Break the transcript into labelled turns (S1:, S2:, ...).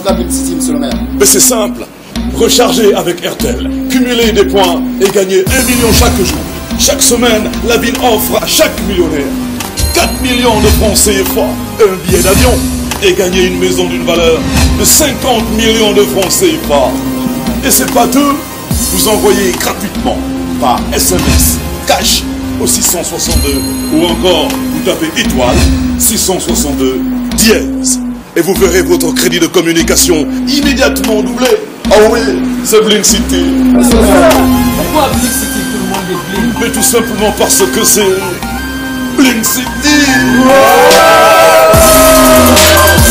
S1: contrat Blink City, monsieur le maire?
S2: Mais c'est simple. Recharger avec RTL, cumuler des points et gagner 1 million chaque jour. Chaque semaine, la ville offre à chaque millionnaire 4 millions de francs CFA, un billet d'avion et gagner une maison d'une valeur de 50 millions de francs CFA. Et c'est pas tout, vous envoyez gratuitement par SMS cash au 662 ou encore vous tapez étoile 662 dièse et vous verrez votre crédit de communication immédiatement doublé. Ah oui, c'est Blink City.
S3: Pourquoi Blink City, tout le monde est Blink?
S2: Mais tout simplement parce que c'est Blink City.